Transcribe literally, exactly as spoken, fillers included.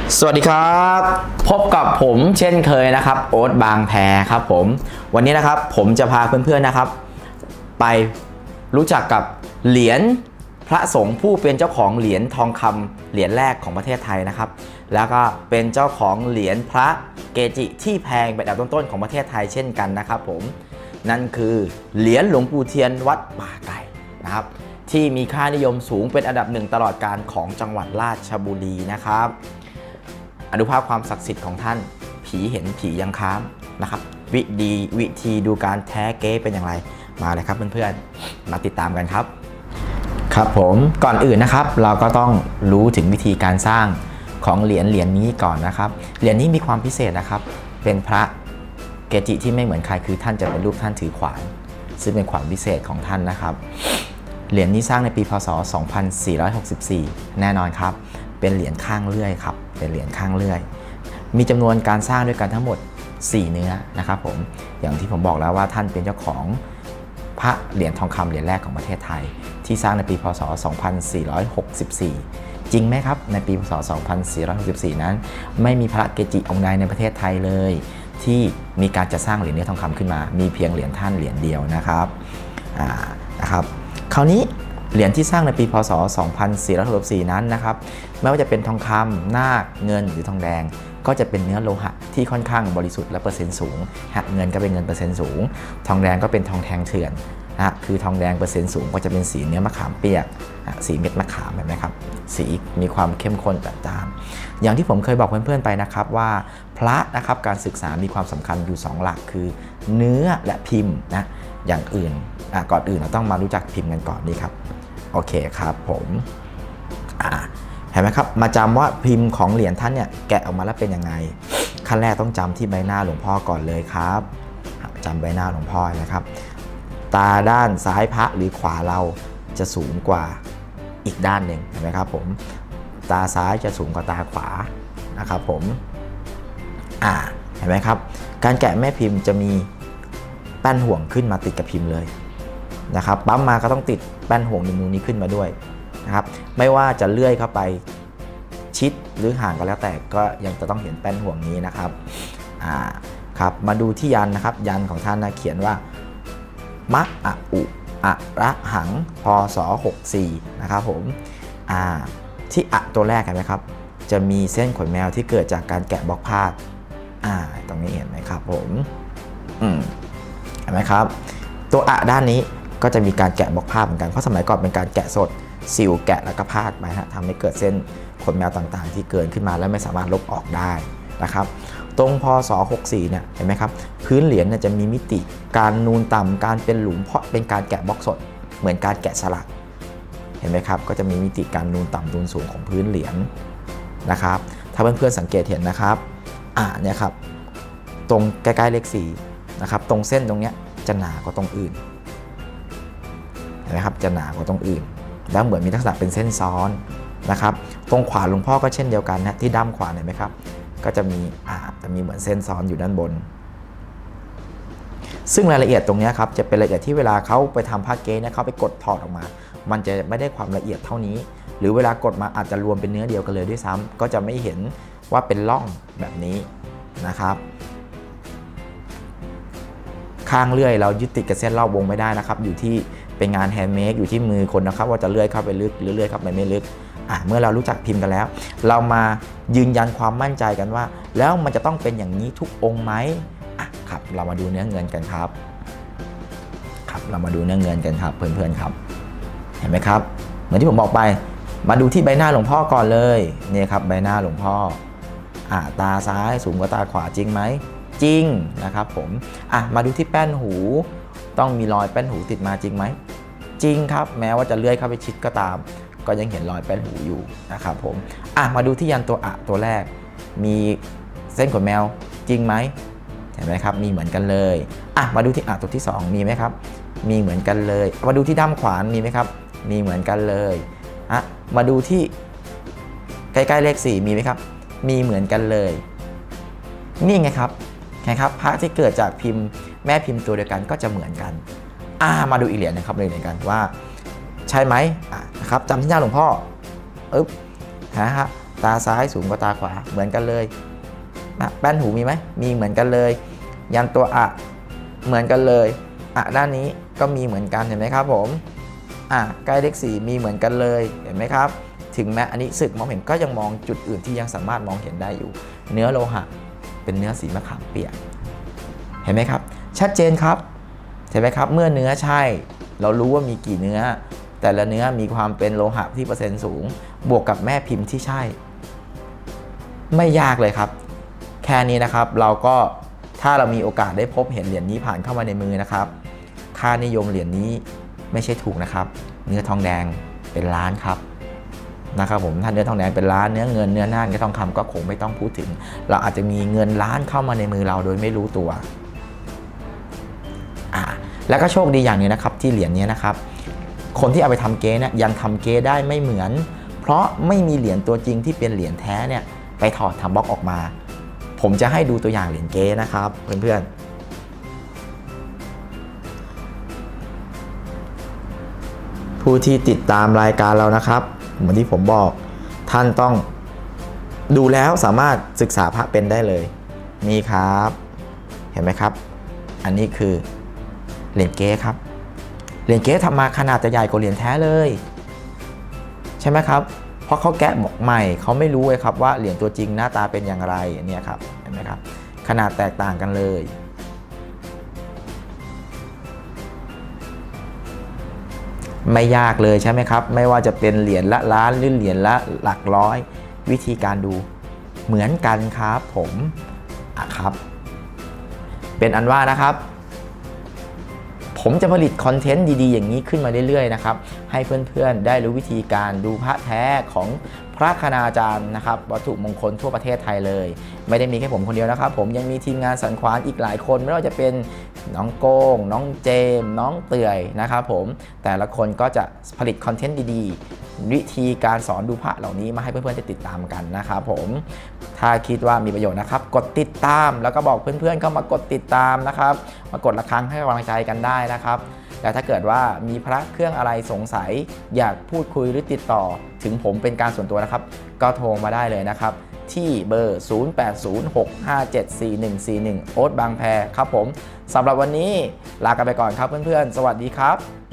สวัสดีครับพบกับผมเช่นเคยนะครับโอ๊ตบางแพครับผมวันนี้นะครับผมจะพาเพื่อนๆนะครับไปรู้จักกับเหรียญพระสงฆ์ผู้เป็นเจ้าของเหรียญทองคำเหรียญแรกของประเทศไทยนะครับแล้วก็เป็นเจ้าของเหรียญพระเกจิที่แพงเป็นอันดับต้นๆของประเทศไทยเช่นกันนะครับผมนั่นคือเหรียญหลวงปู่เทียนวัดป่าไก่นะครับที่มีค่านิยมสูงเป็นอันดับหนึ่งตลอดกาลของจังหวัดราชบุรีนะครับอนุภาพความศักดิ์สิทธิ์ของท่านผีเห็นผียังค้ามนะครับวิธีวิธีดูการแท้เก๊เป็นอย่างไรมาเลยครับเพื่อนๆมาติดตามกันครับครับผมก่อนอื่นนะครับเราก็ต้องรู้ถึงวิธีการสร้างของเหรียญเหรียญนี้ก่อนนะครับเหรียญนี้มีความพิเศษนะครับเป็นพระเกจิที่ไม่เหมือนใครคือท่านจะเป็นรูปท่านถือขวานซึ่งเป็นขวานพิเศษของท่านนะครับเหรียญนี้สร้างในปีพศสองพันสี่ร้อยหกสิบสี่แน่นอนครับเป็นเหรียญข้างเลื่อยครับเป็นเหรียญข้างเลื่อยมีจำนวนการสร้างด้วยกันทั้งหมดสี่เนื้อนะครับผมอย่างที่ผมบอกแล้วว่าท่านเป็นเจ้าของพระเหรียญทองคำเหรียญแรกของประเทศไทยที่สร้างในปีพศสองพันสี่ร้อยหกสิบสี่จริงไหมครับในปีพศสองพันสี่ร้อยหกสิบสี่นั้นไม่มีพระเกจิองค์ใดในประเทศไทยเลยที่มีการจะสร้างเหรียญเนื้อทองคำขึ้นมามีเพียงเหรียญท่านเหรียญเดียวนะครับอ่านะครับคราวนี้เหรียญที่สร้างในปีพศสองพันสี่ร้อยหกสิบสี่นั้นนะครับไม่ว่าจะเป็นทองคำนาคเงินหรือทองแดงก็จะเป็นเนื้อโลหะที่ค่อนข้างบริสุทธิ์และเปอร์เซ็นต์สูงฮะเงินก็เป็นเงินเปอร์เซ็นต์สูงทองแดงก็เป็นทองแทงเถื่อนนะคือทองแดงเปอร์เซ็นต์สูงก็จะเป็นสีเนื้อมะขามเปียกสีเม็ดมะขามเห็นไหมครับสีมีความเข้มข้นจัดจ้านอย่างที่ผมเคยบอกเพื่อนๆไปนะครับว่าพระนะครับการศึกษามีความสำคัญอยู่สองหลักคือเนื้อและพิมพ์นะอย่างอื่นก่อนอื่นเราต้องมารู้จักพิมพ์กันก่อนนี่ครับโอเคครับผมเห็นไหมครับมาจำว่าพิมพ์ของเหรียญท่านเนี่ยแกะออกมาแล้วเป็นยังไงขั้นแรกต้องจำที่ใบหน้าหลวงพ่อก่อนเลยครับจำใบหน้าหลวงพ่อนะครับตาด้านซ้ายพระหรือขวาเราจะสูงกว่าอีกด้านหนึ่งเห็นไหมครับผมตาซ้ายจะสูงกว่าตาขวานะครับผมอ่าเห็นไหมครับการแกะแม่พิมพ์จะมีแป้นห่วงขึ้นมาติดกับพิมพ์เลยนะครับปั๊มมาก็ต้องติดแป้นห่วงนิ้วนี้ขึ้นมาด้วยนะครับไม่ว่าจะเลื่อยเข้าไปชิดหรือห่างก็แล้วแต่ก็ยังจะต้องเห็นแป้นห่วงนี้นะครับอ่าครับมาดูที่ยันนะครับยันของท่านนะเขียนว่ามะอะอุอะระหังพศหกสิบสี่นะครับผมอ่าที่อะตัวแรกเห็นไหมครับจะมีเส้นขนแมวที่เกิดจากการแกะบล็อกพาดอ่าตรงนี้เห็นไหมครับผมอืมเห็นไหมครับตัวอะด้านนี้ก็จะมีการแกะบล็อกภาพเหมือนกันเพราะสมัยก่อนเป็นการแกะสดซิลแกะแล้วก็พาดไปฮะทำให้เกิดเส้นขนแมวต่างๆที่เกินขึ้นมาแล้วไม่สามารถลบออกได้นะครับตรงพศหกสิบสี่เนี่ยเห็นไหมครับพื้นเหรียญเนี่ยจะมีมิติการนูนต่ำการเป็นหลุมเพราะเป็นการแกะบล็อกสดเหมือนการแกะสลักเห็นไหมครับก็จะมีมิติการนูนต่ำนูนสูงของพื้นเหรียญนะครับถ้าเพื่อนๆสังเกตเห็นนะครับอ่าเนี่ยครับตรงใกล้ๆเลขสี่นะครับตรงเส้นตรงเนี้ยจะหนากว่าตรงอื่นนะครับจะหนากว่าตรงอื่นแล้วเหมือนมีลักษณะเป็นเส้นซ้อนนะครับตรงขวาหลวงพ่อก็เช่นเดียวกันนะที่ด้ามขวาเห็นไหมครับก็จะมีอ่าจะมีเหมือนเส้นซ้อนอยู่ด้านบนซึ่งรายละเอียดตรงนี้ครับจะเป็นรายละเอียดที่เวลาเขาไปทำผ้าเก๊เนี่ยเขาไปกดถอดออกมามันจะไม่ได้ความละเอียดเท่านี้หรือเวลากดมาอาจจะรวมเป็นเนื้อเดียวกันเลยด้วยซ้ำก็จะไม่เห็นว่าเป็นร่องแบบนี้นะครับข้างเลื่อยเรายึดติดกับเส้นรอบวงไม่ได้นะครับอยู่ที่เป็นงานแฮนด์เมดอยู่ที่มือคนนะครับว่าจะเลื่อยเข้าไปลึกหรือเลื่อยเข้าไปไม่ลึกอ่ะเมื่อเรารู้จักพิมพ์กันแล้วเรามายืนยันความมั่นใจกันว่าแล้วมันจะต้องเป็นอย่างนี้ทุกองค์ไหมอ่ะครับเรามาดูเนื้อเงินกันครับครับเรามาดูเนื้อเงินกันครับเพื่อนๆครับเห็นไหมครับเหมือนที่ผมบอกไปมาดูที่ใบหน้าหลวงพ่อก่อนเลยนี่ครับใบหน้าหลวงพ่ออ่ะตาซ้ายสูงกว่าตาขวาจริงไหมจริงนะครับผมอ่ะมาดูที่แป้นหูต้องมีรอยแป้นหูติดมาจริงไหมจริงครับแม้ว่าจะเลื่อยเข้าไปชิดก็ตามก็ยังเห็นรอยแป้นหูอยู่นะครับผมอ่ะมาดูที่ยันตัวอะตัวแรกมีเส้นขนแมวจริงไหมเห็นไหมครับมีเหมือนกันเลยอ่ะมาดูที่อะตัวที่สองมีไหมครับมีเหมือนกันเลยมาดูที่ด้ามขวานมีไหมครับมีเหมือนกันเลยอ่ะมาดูที่ใกล้ๆเลขสี่มีไหมครับมีเหมือนกันเลยนี่ไงครับนะครับพระที่เกิดจากพิมพ์แม่พิมพ์ตัวเดียวกันก็จะเหมือนกันอ่ามาดูอีกเหรียญนะครับเลยเหมือนกันว่าใช่ไหมอ่ะนะครับจำที่หน้าหลวงพ่ออึ๊บนะฮะตาซ้ายสูงกว่าตาขวาเหมือนกันเลยนะแป้นหูมีไหมมีเหมือนกันเลยยันตัวอะเหมือนกันเลยอะด้านนี้ก็มีเหมือนกันเห็นไหมครับผมอ่ะใกล้เลขสี่มีเหมือนกันเลยเห็นไหมครับถึงแม้อันนี้สึกมองเห็นก็ยังมองจุดอื่นที่ยังสามารถมองเห็นได้อยู่เนื้อโลหะเป็นเนื้อสีมะขามเปียกเห็นไหมครับชัดเจนครับเห็นไหมครับเมื่อเนื้อใช่เรารู้ว่ามีกี่เนื้อแต่ละเนื้อมีความเป็นโลหะที่เปอร์เซ็นต์สูงบวกกับแม่พิมพ์ที่ใช่ไม่ยากเลยครับแค่นี้นะครับเราก็ถ้าเรามีโอกาสได้พบเห็นเหรียญนี้ผ่านเข้ามาในมือนะครับค่านิยมเหรียญนี้ไม่ใช่ถูกนะครับเนื้อทองแดงเป็นล้านครับนะครับผมถ้าเนื้อทองแดงเป็นล้านเนื้อเงินเนื้อน่านเนื้อทองคำก็คงไม่ต้องพูดถึงเราอาจจะมีเงินล้านเข้ามาในมือเราโดยไม่รู้ตัวอ่าแล้วก็โชคดีอย่างนี้นะครับที่เหรียญนี้นะครับคนที่เอาไปทำเก๊เนี่ยยังทำเก๊ได้ไม่เหมือนเพราะไม่มีเหรียญตัวจริงที่เป็นเหรียญแท้เนี่ยไปถอดทำบล็อกออกมาผมจะให้ดูตัวอย่างเหรียญเก๊นะครับเพื่อนๆผู้ที่ติดตามรายการเรานะครับเหมือนที่ผมบอกท่านต้องดูแล้วสามารถศึกษาพระเป็นได้เลยนี่ครับเห็นไหมครับอันนี้คือเหรียญเก๊ครับเหรียญเก๊ทำมาขนาดจะใหญ่กว่าเหรียญแท้เลยใช่ไหมครับเพราะเขาแกะใหม่เขาไม่รู้เลยครับว่าเหรียญตัวจริงหน้าตาเป็นอย่างไรเนี่ยครับเห็นไหมครับขนาดแตกต่างกันเลยไม่ยากเลยใช่ไหมครับไม่ว่าจะเป็นเหรียญละล้านหรือเหรียญละหลักร้อยวิธีการดูเหมือนกันครับผมอ่ะครับเป็นอันว่านะครับผมจะผลิตคอนเทนต์ดีๆอย่างนี้ขึ้นมาเรื่อยๆนะครับให้เพื่อนๆได้รู้วิธีการดูพระแท้ของพระคณาจารย์นะครับวัตถุมงคลทั่วประเทศไทยเลยไม่ได้มีแค่ผมคนเดียวนะครับผมยังมีทีมงานสันขวานอีกหลายคนไม่ว่าจะเป็นน้องโก้งน้องเจมน้องเตื่อยนะครับผมแต่ละคนก็จะผลิตคอนเทนต์ดีๆวิธีการสอนดูพระเหล่านี้มาให้เพื่อนๆได้ติดตามกันนะครับผมถ้าคิดว่ามีประโยชน์นะครับกดติดตามแล้วก็บอกเพื่อนๆเข้ามากดติดตามนะครับมากดระฆังให้กำลังใจกันได้นะครับและถ้าเกิดว่ามีพระเครื่องอะไรสงสัยอยากพูดคุยหรือติดต่อถึงผมเป็นการส่วนตัวนะครับก็โทรมาได้เลยนะครับที่เบอร์ ศูนย์ แปด ศูนย์ หก ห้า เจ็ด สี่ หนึ่ง สี่ หนึ่ง โอ๊ตบางแพครับผมสำหรับวันนี้ลากันไปก่อนครับเพื่อนๆสวัสดีครับ